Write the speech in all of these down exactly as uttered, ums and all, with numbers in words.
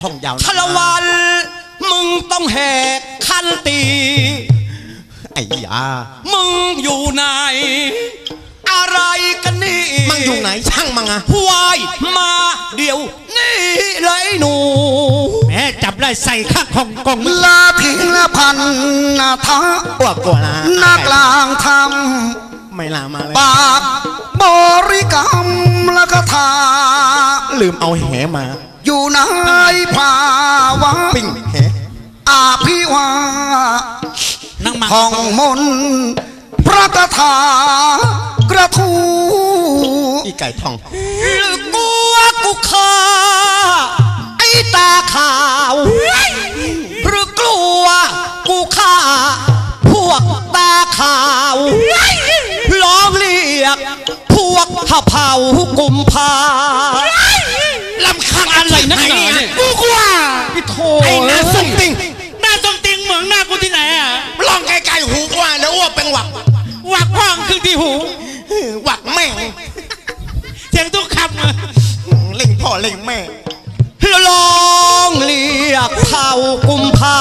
ท่องยาวชลวันมึงต้องแหกคันตีไอ้ยามึงอยู่ไหนอะไรกันนี่มึงอยู่ไหนช่างมึงอะวายมาเดี๋ยวนี่เลยหนูแม่จับได้ใส่ข้างของกองลาทิ้งละพันนาท้าอ้วกกว่านะนักลางทำไม่ลามาเลยปากบริกรรมละคาถาลืมเอาแหมาอยู่ในภาวะปิ้งแหอาภิวาท่องมนพระคาถากระทูอีไก่ทองหรือกลัวกูฆ่าไอ้ตาขาวหรือกลัวกูฆ่าพวกตาขาวร้องเรียกพวกหะเผากุมภาลำคังอะไรนักหนาเนี่ยกูกลัวพี่โธ่ไอ้หน้าส้มติงหน้าส้มติงเหมือนหน้ากูที่ไหนอ่ะลองไกลๆหูกว่าแล้วอ้วกเป็นหวักหวักว่างคือที่หูหวักแม่งเสียงทุกคำเล่งพ่อเล่งแม่ลองเรียกเผากุมภา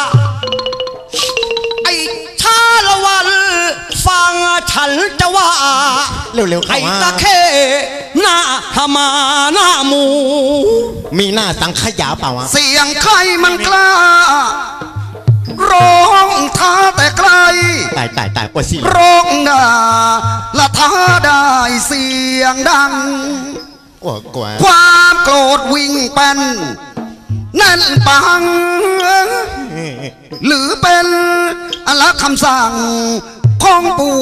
ไอ้ชาละวันฟังฉันจะว่าเร็วๆไอ้ตะเข้หน้าธมาหน้าหมูมีหน้าสังขยาเปล่าวะเสียงใครมันกล้าร้องท้าแต่ไกลตายตายตายกว่าสิร้องด่าละท้าได้เสียงดังกว่ากว่าความโกรธวิ่งเป็นนั่นปังหรือเป็นอลักคำสั่งของปู่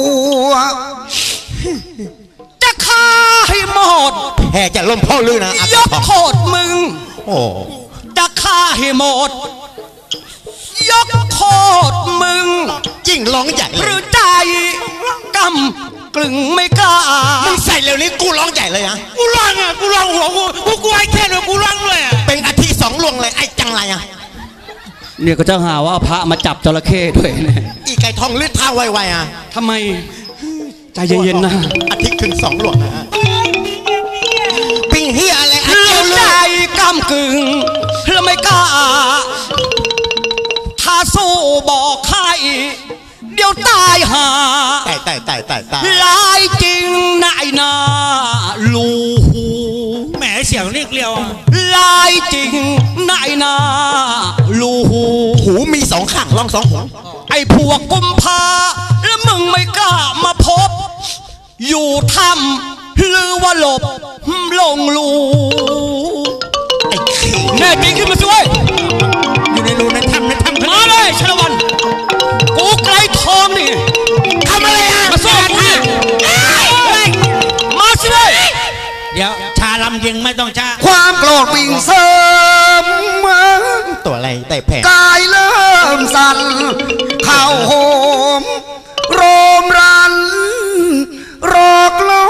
จะฆ่าให้หมดแห่จะล้มพ่อลือนะยกโทษมึงโอ้จะฆ่าให้หมดยกโทษมึงยิ่งร้องใหญ่หรือใจกำกลึงไม่กล้ามึงใส่เร็วนี้กูร้องใหญ่เลยอะกูร้องอะกูร้องหัวกูกูกลัวไอ้แค่เลยกูร้องเลยอะเป็นอาทิตย์สองลวงเลยไอ้จังไรอะเนี่ยก็จะหาว่าพระมาจับจระเข้ด้วยเนี่ยอีไก่ทองลืดท่าไวๆอะทำไมใจเย็นๆนะอาทิตย์ถึงสองลวงนะปิ้งเฮียอะไรหรือใจกำกึ่งแล้วไม่กล้าถ้าสู้บอกใครเดี๋ยวตายหาตายตายตายตายตายลายจริงนายนาลูหูแหมเสียงเรียกเรียวลายจริงนายนาลูหูหูมีสองข้างลองสองหูไอ้พวกกุมภาแล้วมึงไม่กล้ามาพบอยู่ถ้ำหรือว่าหลบลงรูไอ้ขี้แน่จริงขึ้นมาสิเว้ยอยู่ในรูในถ้ำในถ้ำมาเลยชลวันกูไกลทองนี่ทำอะไรอ่ะมาสู้กูนี่มาสิเว้ยเดี๋ยวชาลำยิงไม่ต้องชาความโกรธวิ่งเสริมตัวอะไรแต่แผลกายเริ่มสั่นเข่าโหมโรมรันรอกล้อ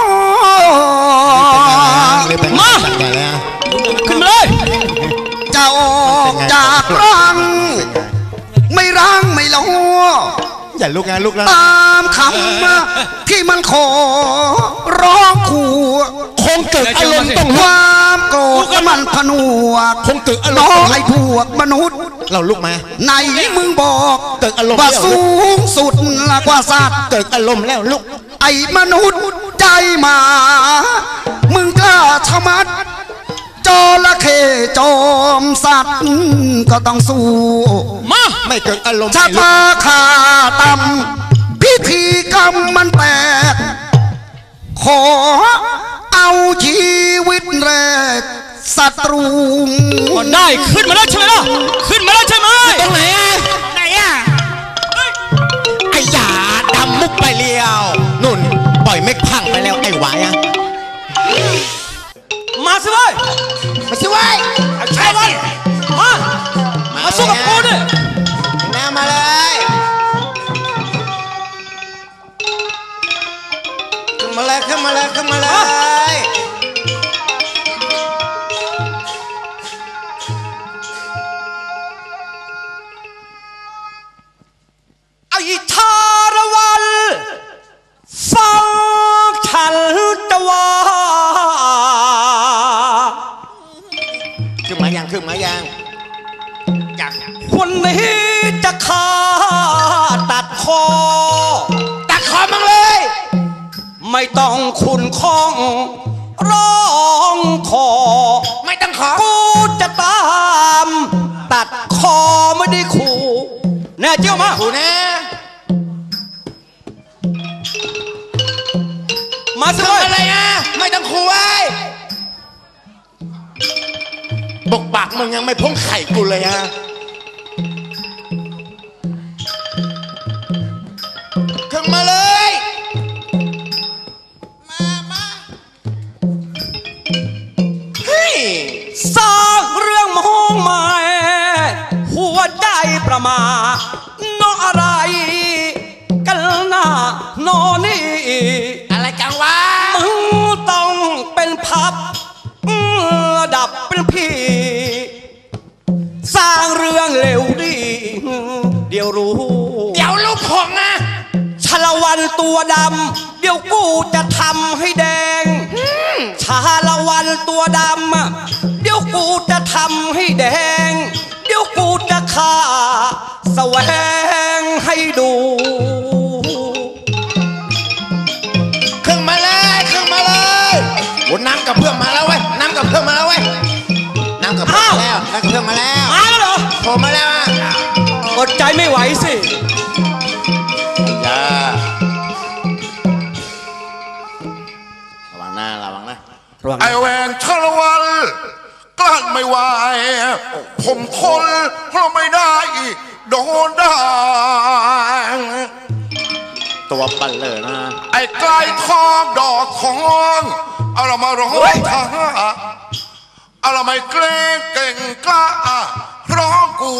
มาขึ้นมาเลยจะออกจากรังไม่รังไม่ล้ออย่าลุกนะลุกนะตามคำที่มันขอร้องขู่คงเกิดอารมณ์ต้องความโกรธมันผนวกคงเกิดอารมณ์ไอ้พวกมนุษย์เราลุกมาในมึงบอกเกิดอารมณ์ว่าสูงสุดละกว่าสัตว์เกิดอารมณ์แล้วลุกไอ้มนุษย์ใจหมามึงกล้าชะมัดจระเข้จอมสัตว์ก็ต้องสู้มาไม่เกิดอารมณ์ชะตาขาตำพิธีกรรมมันแปลกขอเอาชีวิตแรกศัตรูก็ได้ขึ้นมาแล้วใช่ไหมล่ะขึ้นมาแล้วใช่ไหมตรงไหนอ่ะไหนอ่ะไอ้ยาดำมุกไปเลี้ยวนุ่นปล่อยเม็กพังไปแล้วไอ้หวายอ่ะมาสิเว้ยมาสิเว้ยใช่วันมามาสู้กับกูดิแน่มาเลยขึ้นมาเลยขึ้นมาเลยขึ้นมาเลยไอ้ชาละวันฟังฉันจะว่าขึ้นมายังขึ้นมายังวันนี้จะฆ่าตัดคอตัดคอมั้งเลยไม่ต้องขุนข้องร้องขอไม่ต้องขอกูจะตามตัดคอไม่ได้ขู่แน่เจ้ามาขู่แน่มาสิอะไรอ่ะไม่ต้องขู่ไว้บกปากมึงยังไม่พ้องไข่กูเลยอ่ะขึ้นมาเลยมามาเฮ้ยสร้างเรื่องมองใหม่หัวใจประมาโนอะไรกันนะโนนี่อะไรกังวะมึงต้องเป็นพับระดับเป็นพี่สร้างเรื่องเร็วดีเดี๋ยวรู้เดี๋ยวลูกผมนะชาละวันตัวดำเดี๋ยวกูจะทำให้แดงชาละวันตัวดำเดี๋ยวกูจะทำให้แดงเดี๋ยวกูจะฆ่าแสวงให้ดูขึ้นมาเลยขึ้นมาเลยโอ้น้ำกับเพื่อนมาแล้วเว้ยน้ำกับเพื่อนมาแล้วเว้ยน้ำกับเพื่อนมาแล้วน้ำกับเพื่อนมาแล้วมาแล้วเหรอโผล่มาแล้วอ่ะอดใจไม่ไหวสิอย่าระวังหน้าระวังนะไอแหวนชาละวันกลั้นไม่ไหวผมทนเพราะไม่ได้โดนด่าตัวปั่นเลยนะไอ้ไกลทองดอกทองเอาเรามาร้องท่าเอาเราไม่เกรงเก่งกล้าร้องกู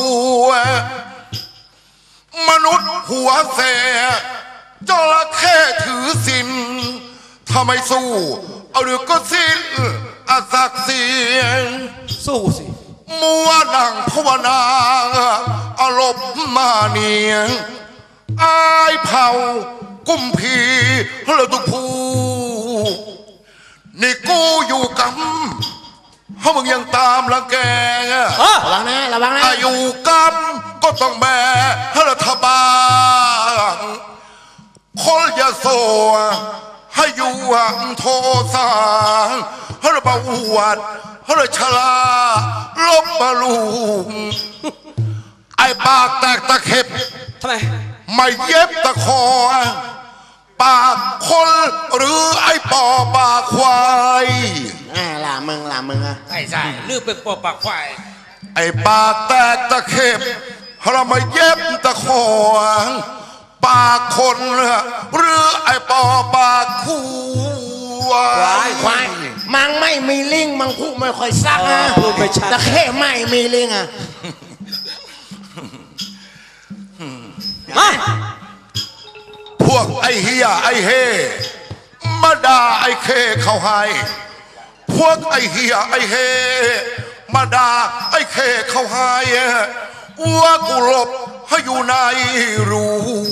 มนุษย์หัวเสียจระเข้ถือสินถ้าไม่สู้เอาเดี๋ยวก็สิ้นอาศักดิ์ศรีสู้สิมัวนั่งภาวนาอารมณ์มาเนียงอายเผากุมพีเราตุพูนี่กูอยู่กับเพราะมึงยังตามลังแกระวังนะระวังนะอยู่กับก็ต้องแบกรัฐบาลคนยาโสให้อยู่ห่างโทสางให้เราประวัติให้เราชลาลบมาลุงไอ้ปากแตกตะเข็บทำไมไม่เย็บตะคอปากคนหรือไอ้ปอปากควายอ่าล่ะมึงล่ะมึงอ่ะใช่ใช่ลือเป็นปอปากควายไอ้ปากแตกตะเข็บเราไม่เย็บตะคอปากคนหรือไอ้ปอปากควายควายมังไม่มีลิงมังพูดไม่ค่อยซักอ่ะตะเข็บไม่มีลิงอ่ะมาพวกไอ้เฮียไอ้เฮมาด่าไอ้เคเขาให้พวกไอ้เฮียไอ้เฮมาด่าไอ้เคเขาให้ว่ากูหลบให้อยู่ในรู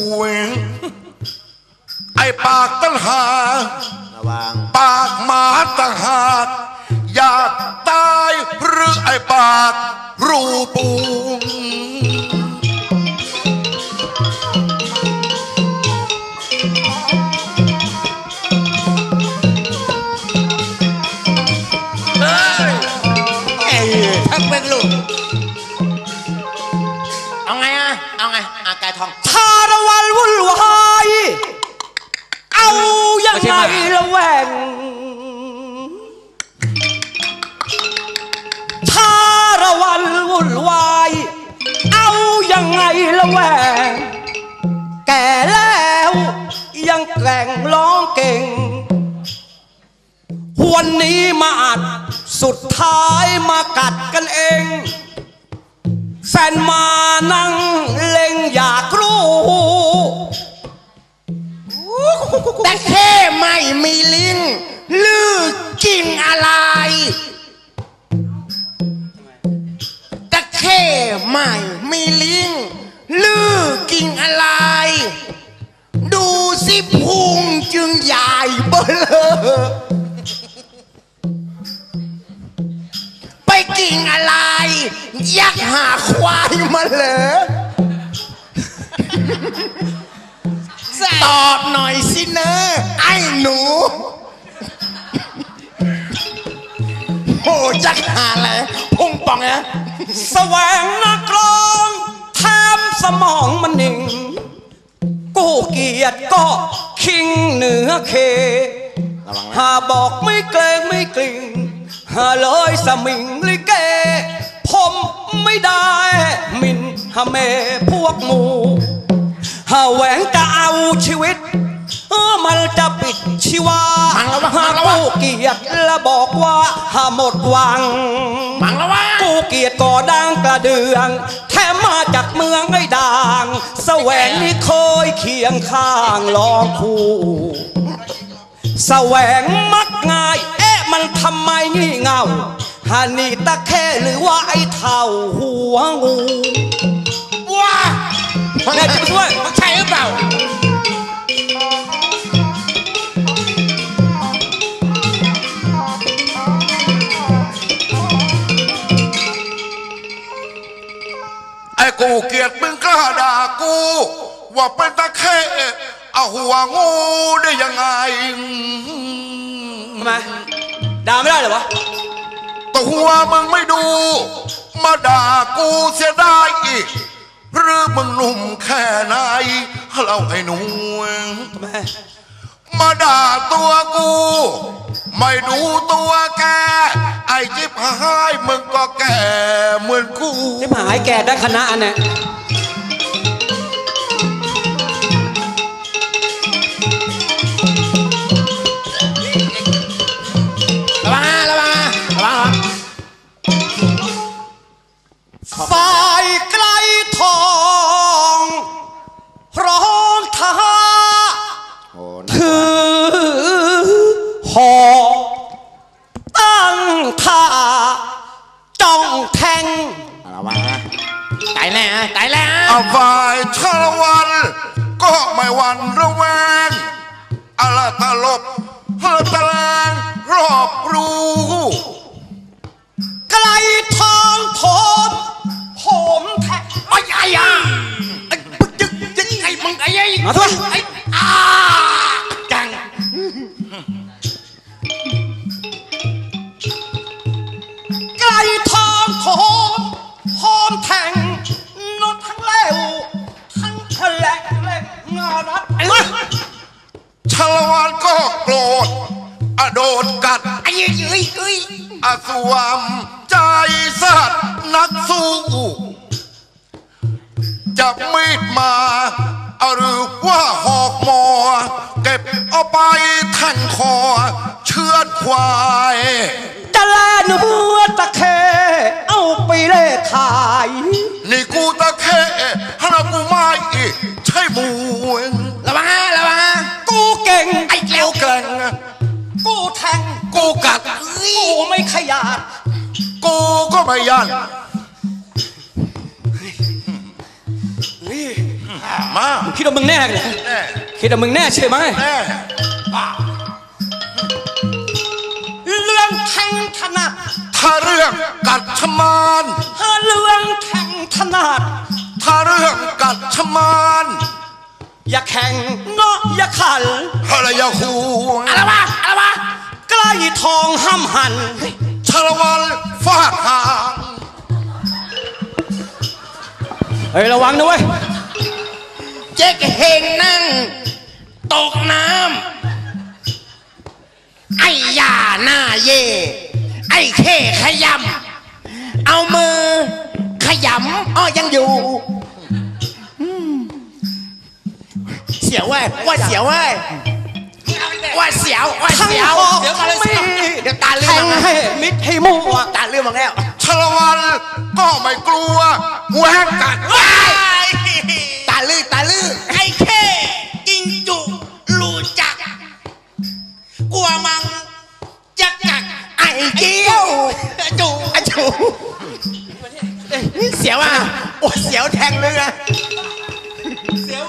ไอ้ปากตั้งหาปากหมาตั้งหากอยากตายหรือไอ้ปากรูปูทั้งเป็นลูกเอาไงอ่ะเอาไงอากายทองชาละวันวุ่นวายเอายังไงละแวงชาละวันวุ่นวายเอายังไงละแวงแก่แล้วยังแกร่งร้องเก่งวันนี้มาอัดสุดท้ายมากัดกันเองแฟนมานั่งเล็งอยากรู้แต่แค่ไม่มีลิงลือกินอะไรแต่แค่ไม่มีลิงลือกินอะไรดูสิพุงจึงใหญ่เบ้อไปกินงอะไรยักหาควายมาเหรอตอบหน่อยสิเนอะไอ้หนูโอ้ยักหาอะไรพุ่งป่องนะแสวงนักร้องแทมสมองมันนิ่งกู้เกียรติก็คิงเหนือเคหาบอกไม่เกรงไม่กลิ่งหาเลยสมิงลิเกผมไม่ได้มินหาเมพวกหมูหาแหวงจะเอาชีวิตเออมันจะปิดชีวาหากู้เกียรติและบอกว่าหาหมดหวังกู้เกียรติก่อดังกระเดืองแถมมาจากเมืองไอ้ด่างแสวงนี่เคยเคียงข้างลองคู่แสวงมักง่ายเอ๊ะมันทำไมงี่เง่าฮานี่ตะแค่หรือว่าไอ้เท่าหัวงูว้าแม่จะช่วยใช่หรือเปล่าไอ้กูเกลียดมึงกล้าด่ากูว่าเป็นตะแค่เอาหัวงูได้ยังไงทำไมด่าไม่ได้เหรอวะตัวมึงไม่ดูมาด่ากูเสียได้อีกหรือมึงหนุ่มแค่ไหนเราไอ้หนุ่มทำไมมาด่าตัวกูไม่ดูตัวแกไอ้จิ๊บหายมึงก็แก่เหมือนกูจิ๊บหายแก่ได้คณะเนี่ยระวังระวังระวังฝ่ายไกลทองร้องท้าถือหอตั้งท่าจ้องแทงระวังนะตายแล้วตายแล้วเอาฝ่ายชาละวันก็ไม่หวั่นระแวงอะไรตลบเฮตะแลงรอบรู้ไกลทองผมผมแทงไอ้ไอ้อะไอ้มึงยังยังไงมึงไอ้ไอ้มาทุกไอ้อาจังไกลทองผมผมแทงนดทั้งเล้วทั้งทะเลเล่งารัดชาละวันก็โกรธอโดดกัดไอ้ยื้ยยื้ยอาสวมใจสัตว์นักสู้จับมีดมาหรือว่าหอกมอเก็บเอาไปแทงคอเชือดควายจะแลเนื้อตะเคเอาไปเล่ขายนี่กูตะเคฮานากูไม่ใช่มูระวังระวังกูเก่งไอ้เจ้าเก่งกูแทงกูกัดกูไม่ขยาดกูก็ไม่ยันมาคิดว่ามึงแน่เลยคิดว่ามึงแน่ใช่ไหมแน่เรื่องแทงถนัดถ้าเรื่องกัดชมานถ้าเรื่องแทงถนัดถ้าเรื่องกัดชมานอย่าแข่งเนาะอย่าขันอะไรอย่าคูอะไรวะอะไรวะใกล้ทองห้ำหันชาละวันฟาดหางเฮ้ยระวังนะเว้ยเจ๊กเฮงนั่งตกน้ำไอ้ยาหน้าเย่ไอ้เข่ขยำเอามือขยำอ้อยังอยู่เสียวเว้ยว่าเสียวเว้ยว่าเสียวว่าเสียวเดี๋ยวอะไรเดี๋ยวตาเลื่อนให้มิดให้มั่วตาเลื่อนมาแล้วชาละวันก็ไม่กลัวแหวกกัดตาลื่นตาลื่นไอ้เข่กินจุรู้จักกลัวมังจักจักไอ้เกี้ยวจูไอ้จูเสียวอ่ะโอ้เสียวแทงเลยนะเสียว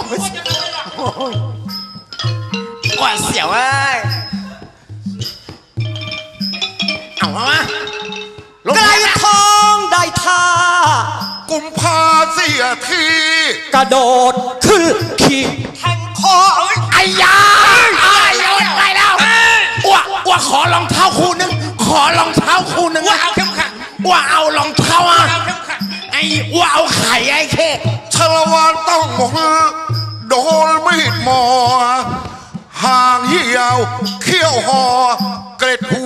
ว่าเสียวเอ้ยเอามาไกลทอกุมภาเสียทีกระโดดขึ้นขี่แทงคอไอ้ยาไอ้ยาไปแล้วอ้วอ้วขอรองเท้าคู่นึงขอรองเท้าคู่นึงว่าเอาเข้มขัดว่าเอารองเท้าอ่ะไอ้ว่าเอาไข่ไอ้เค้กชลวานต้องหมดโดนมีดหมอห่างเหี่ยวเขี้ยวหอเกร็ดหู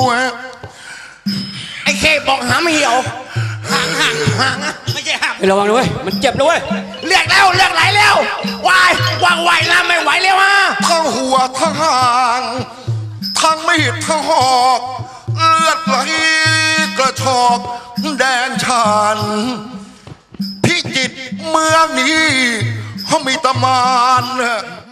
ไอ้เค้กบอกหามเหี่ยวห่างห่างห่างไม่ใช่ห่างระวังด้วยมันเจ็บด้วยเลือกแล้วเลือกไหลแล้ววายวางไหวนะไม่ไหวแล้วอ่ะทั้งหัวทั้งหางทั้งมีดทั้งหอกเลือดไหลกระชอกแดนชานพิจิตรเมืองนี้เขามีตำนาน